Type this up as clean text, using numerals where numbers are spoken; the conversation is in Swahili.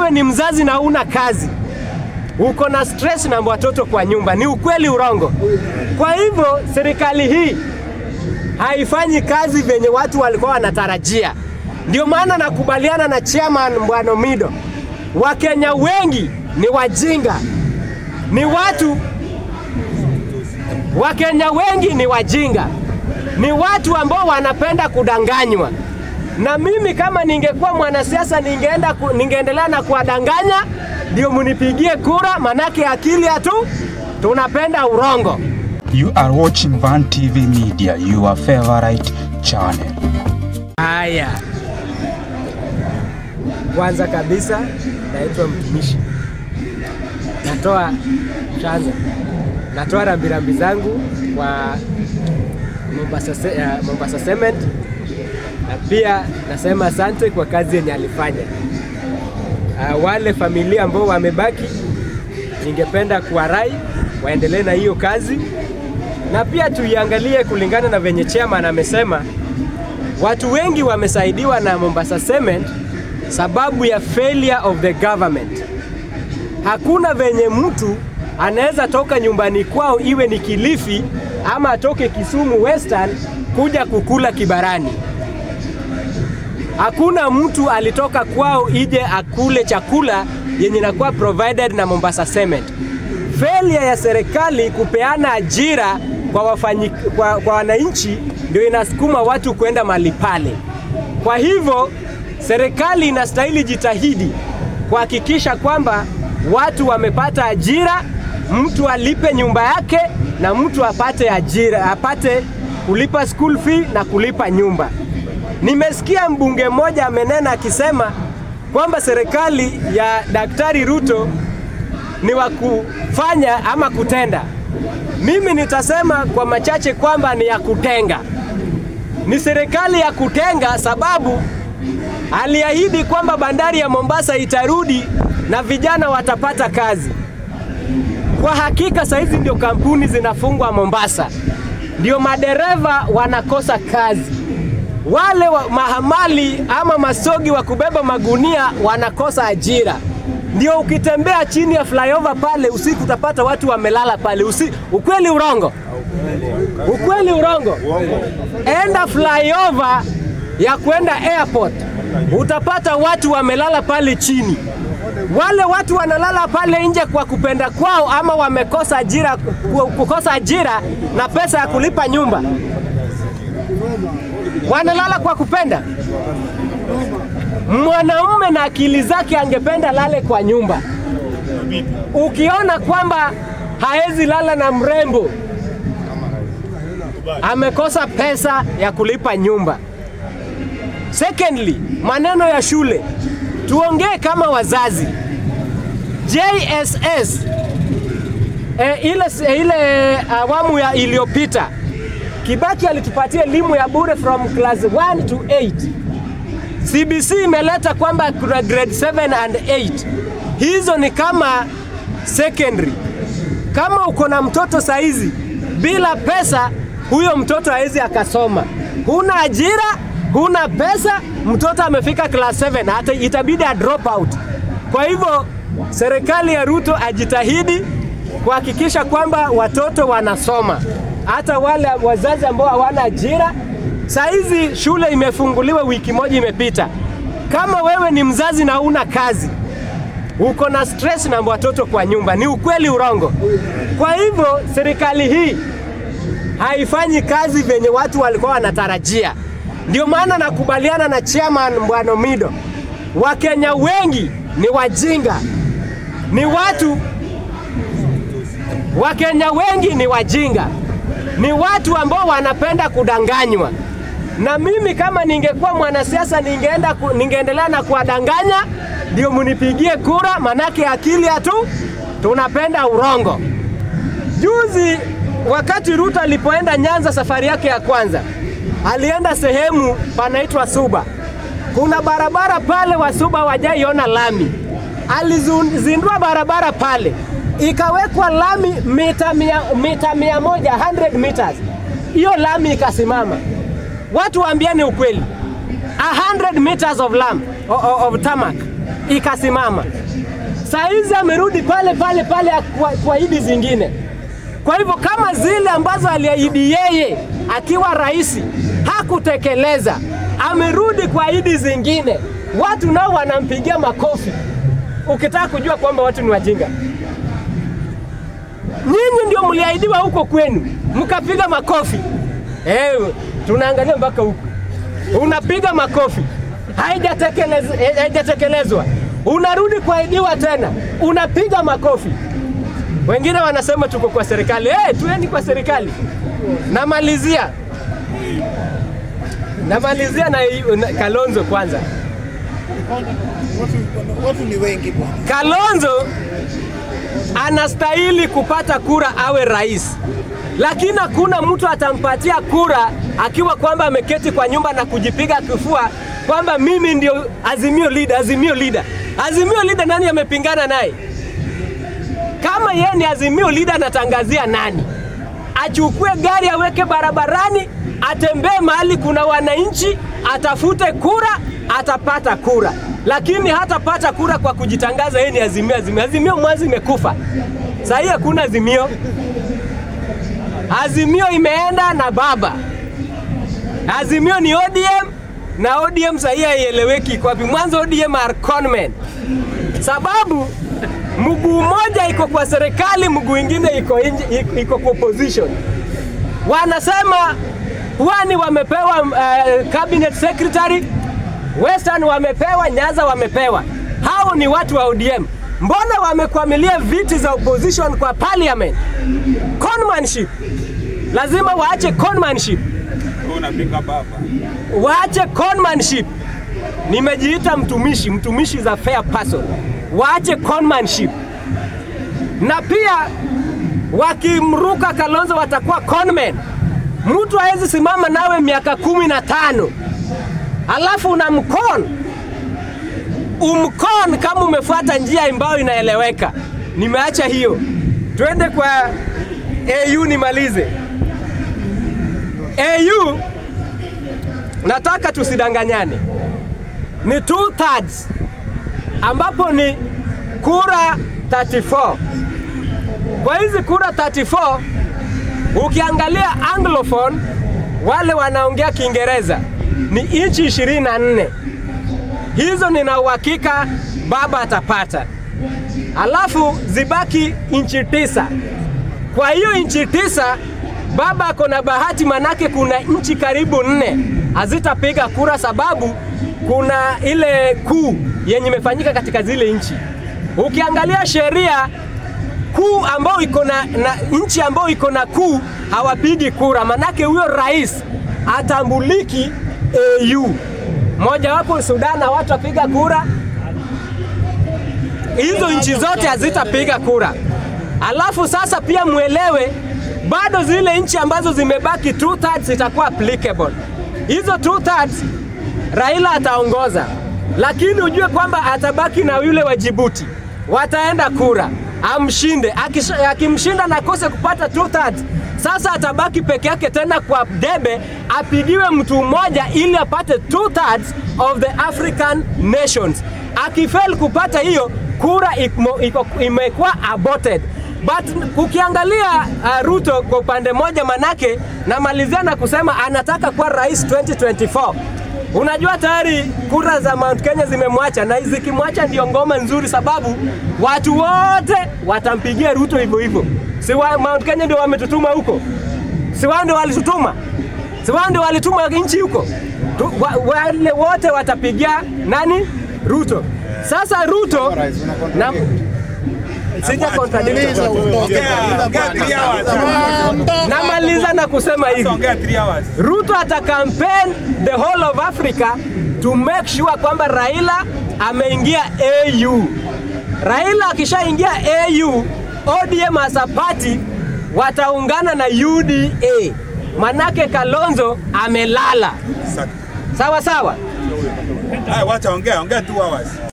wewe ni mzazi na una kazi, uko na stress na watoto kwa nyumba, ni ukweli urongo? Kwa hivyo serikali hii haifanyi kazi venye watu walikuwa wanatarajia. Ndio maana nakubaliana na chairman Bwana Omido. Wakenya wengi ni wajinga. Wakenya wengi ni wajinga. Ni watu ambao wanapenda kudanganywa. Na mimi kama ningekuwa mwanasiasa ningeendelea na kuwadanganya ndio munipigie kura, manake akili hatu tunapenda urongo. You are watching Van TV Media, your favorite channel. Haya. Kwanza kabisa naitwa mtumishi. Natoa rambirambi zangu kwa Mombasa Cement, na pia nasema asante kwa kazi yenye alifanya. Wale familia ambao wamebaki, ningependa kuwarai waendelee na hiyo kazi, na pia tuiangalie kulingana na venye chairman amesema. Watu wengi wamesaidiwa na Mombasa Cement sababu ya failure of the government. Hakuna venye mtu anaweza toka nyumbani kwao, iwe ni Kilifi ama atoke Kisumu Western kuja kukula Kibarani. Hakuna mtu alitoka kwao ije akule chakula yenye inakuwa provided na Mombasa Cement. Failure ya serikali kupeana ajira kwa wananchi ndio inasukuma watu kwenda mahali pale. Kwa hivyo serikali inastahili jitahidi kuhakikisha kwamba watu wamepata ajira, mtu alipe nyumba yake na mtu apate ajira, apate kulipa school fee na kulipa nyumba. Nimesikia mbunge mmoja amenena akisema kwamba serikali ya Daktari Ruto ni wa kufanya ama kutenda. Mimi nitasema kwa machache kwamba ni ya kutenga. Ni serikali ya kutenga, sababu aliahidi kwamba bandari ya Mombasa itarudi na vijana watapata kazi. Kwa hakika saizi ndio kampuni zinafungwa Mombasa, ndio madereva wanakosa kazi, wale mahamali ama masogi wa kubeba magunia wanakosa ajira. Ndio ukitembea chini ya flyover pale usiku utapata watu wamelala pale. Ukweli urongo? Ukweli urongo? Enda flyover ya kwenda airport, utapata watu wamelala pale chini. Wale watu wanalala pale nje kwa kupenda kwao ama wamekosa ajira, kukosa ajira na pesa ya kulipa nyumba. Wanalala kwa kupenda. Mwanaume na akili zake angependa lale kwa nyumba. Ukiona kwamba haezi lala na mrembo, amekosa pesa ya kulipa nyumba. Secondly, maneno ya shule. Tuongee kama wazazi. JSS ile awamu ya iliyopita, Kibaki alitupatia elimu ya bure from class 1 to 8. CBC imeleta kwamba kuna grade 7 and 8. Hizo ni kama secondary. Kama uko na mtoto saizi bila pesa, huyo mtoto haezi akasoma. Huna ajira, huna pesa, mtoto amefika class 7, hata itabidi a drop out. Kwa hivyo serikali ya Ruto ajitahidi kuhakikisha kwamba watoto wanasoma. Hata wale wazazi ambao hawana ajira, saizi shule imefunguliwa, wiki moja imepita. Kama wewe ni mzazi na una kazi, uko na stress na watoto kwa nyumba, ni ukweli urongo? Kwa hivyo serikali hii haifanyi kazi venye watu walikuwa wanatarajia. Ndio maana nakubaliana na chairman Bwana Omido. Wakenya wengi ni wajinga. Wakenya wengi ni wajinga. Ni watu ambao wanapenda kudanganywa. Na mimi kama ningekuwa mwanasiasa ningeendelea na kuwadanganya ndio munipigie kura, manake akili hatu tunapenda urongo. Juzi wakati Ruto alipoenda Nyanza safari yake ya kwanza, alienda sehemu panaitwa Suba. Kuna barabara pale wa Suba wajaiona lami. Alizindua barabara pale, ikawekwa lami mita 100 meters. Hiyo lami ikasimama. Watu waambiane ukweli. 100 meters of tarmac ikasimama. Saa hizi amerudi pale kwa ahadi zingine. Kwa hivyo kama zile ambazo aliahidi yeye akiwa rais hakutekeleza, amerudi kwa ahadi zingine, watu nao wanampigia makofi. Ukitaka kujua kwamba watu ni wajinga, nyinyi ndio mliahidiwa huko kwenu, mkapiga makofi. Tunaangalia mpaka huko, unapiga makofi, haijatekelezwa, unarudi kuahidiwa tena, unapiga makofi. Wengine wanasema tuko kwa serikali. Tueni kwa serikali. Namalizia na Kalonzo kwanza. Watu ni wengi bwana. Kalonzo anastahili kupata kura awe rais, lakini hakuna mtu atampatia kura akiwa kwamba ameketi kwa nyumba na kujipiga kifua kwamba mimi ndio Azimio leader. Azimio leader nani amepingana naye? Kama yeye ni Azimio leader, anatangazia nani? Achukue gari aweke barabarani, atembee mahali kuna wananchi, atafute kura, atapata kura. Lakini hatapata kura kwa kujitangaza yeye ni Azimio. Azimio mwanzo imekufa. Sasa hii hakuna Azimio. Azimio imeenda na baba. Azimio ni ODM, na ODM sasa hii haieleweki kwa sababu mwanzo ODM are conmen. Sababu mguu mmoja iko kwa serikali, mguu mwingine iko kwa opposition. Wanasema Pwani wamepewa cabinet secretary, Western wamepewa, Nyanza wamepewa. Hao ni watu wa ODM. Mbona wamekwamilia viti za opposition kwa parliament? Conmanship. Lazima waache conmanship. Unapinga baba. Waache conmanship. Nimejiita mtumishi za fair person. Waache conmanship. Na pia wakimruka Kalonzo watakuwa conmen. Mtu hawezi simama nawe miaka 15. Alafu unamkon. Umkon kama umefuata njia ambayo inaeleweka. Nimeacha hiyo. Twende kwa AU nimalize. AU nataka tusidanganyane. Ni 2/3 ambapo ni kura 34. Kwa hizi kura 34 ukiangalia anglophone wale wanaongea Kiingereza ni inchi 24. Hizo nina uhakika baba atapata. Alafu zibaki inchi 9. Kwa hiyo inchi 9 baba ako na bahati, manake kuna inchi karibu 4 hazitapiga kura sababu kuna ile kuu yenye imefanyika katika zile inchi. Ukiangalia sheria kuu ambao iko na nchi ambao iko na kuu hawapigi kura, manake huyo rais atambuliki AU. Moja wapo Sudan na watu wapiga kura. Hizo nchi zote hazitapiga kura. Alafu sasa pia muelewe bado zile nchi ambazo zimebaki 2/3 zitakuwa applicable. Hizo 2/3 Raila ataongoza. Lakini ujue kwamba atabaki na yule wa Djibouti. Wataenda kura. Amshinde, akimshinda na kose kupata 2/3, sasa atabaki peke yake tena kwa debe, apigiwe mtu mmoja ili apate 2/3 of the African nations. Akifail kupata hiyo kura imekuwa aborted. But ukiangalia Ruto kwa upande moja, manake namalizia na kusema anataka kuwa rais 2024. Unajua tayari kura za Mount Kenya zimemwacha, na zikimwacha ndio ngoma nzuri sababu watu wote watampigia Ruto hivyo hivyo. Si Mount Kenya ndio wametutuma huko? Si wao ndio walitutuma? Si wao ndio walituma nchi huko? Wale wote watapigia nani? Ruto. Sasa Ruto na sija contradict. Namaliza na kusema hivi. Ruto ata campaign the whole of Africa to make sure kwamba Raila ameingia AU. Raila akishaingia AU, ODM as a party wataungana na UDA. Manake Kalonzo amelala. Sawa sawa. Wacha ongea 2 hours.